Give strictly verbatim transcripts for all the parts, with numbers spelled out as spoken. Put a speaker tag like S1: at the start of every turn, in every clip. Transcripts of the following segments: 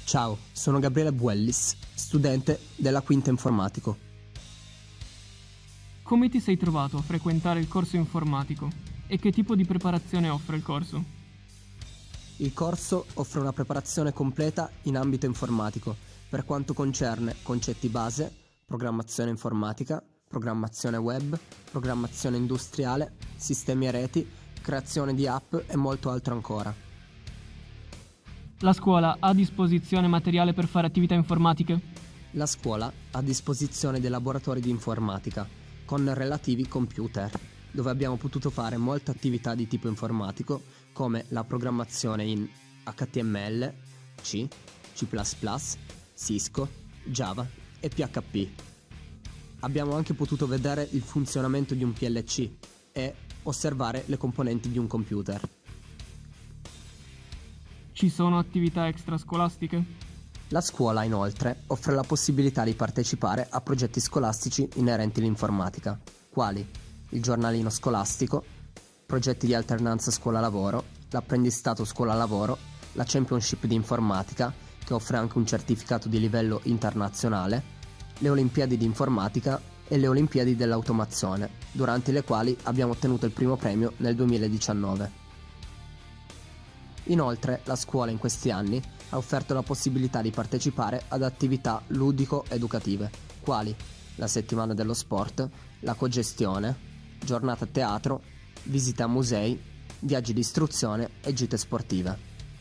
S1: Ciao, sono Gabriele Buellis, studente della quinta informatico.
S2: Come ti sei trovato a frequentare il corso informatico e che tipo di preparazione offre il corso?
S1: Il corso offre una preparazione completa in ambito informatico per quanto concerne concetti base, programmazione informatica, programmazione web, programmazione industriale, sistemi e reti, creazione di app e molto altro ancora.
S2: La scuola ha a disposizione materiale per fare attività informatiche?
S1: La scuola ha a disposizione dei laboratori di informatica con relativi computer, dove abbiamo potuto fare molte attività di tipo informatico come la programmazione in H T M L, C, C plus plus, Cisco, Java e P H P. Abbiamo anche potuto vedere il funzionamento di un P L C e osservare le componenti di un computer.
S2: Ci sono attività extrascolastiche?
S1: La scuola, inoltre, offre la possibilità di partecipare a progetti scolastici inerenti all'informatica, quali il giornalino scolastico, progetti di alternanza scuola-lavoro, l'apprendistato scuola-lavoro, la championship di informatica, che offre anche un certificato di livello internazionale, le Olimpiadi di informatica e le Olimpiadi dell'automazione, durante le quali abbiamo ottenuto il primo premio nel duemiladiciannove. Inoltre, la scuola in questi anni ha offerto la possibilità di partecipare ad attività ludico-educative, quali la settimana dello sport, la cogestione, giornata a teatro, visite a musei, viaggi di istruzione e gite sportive.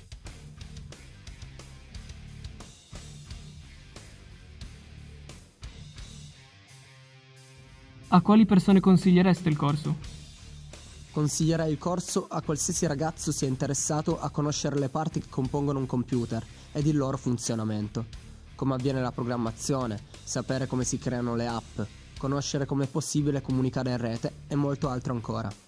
S2: A quali persone consigliereste il corso?
S1: Consiglierei il corso a qualsiasi ragazzo sia interessato a conoscere le parti che compongono un computer ed il loro funzionamento, come avviene la programmazione, sapere come si creano le app, conoscere come è possibile comunicare in rete e molto altro ancora.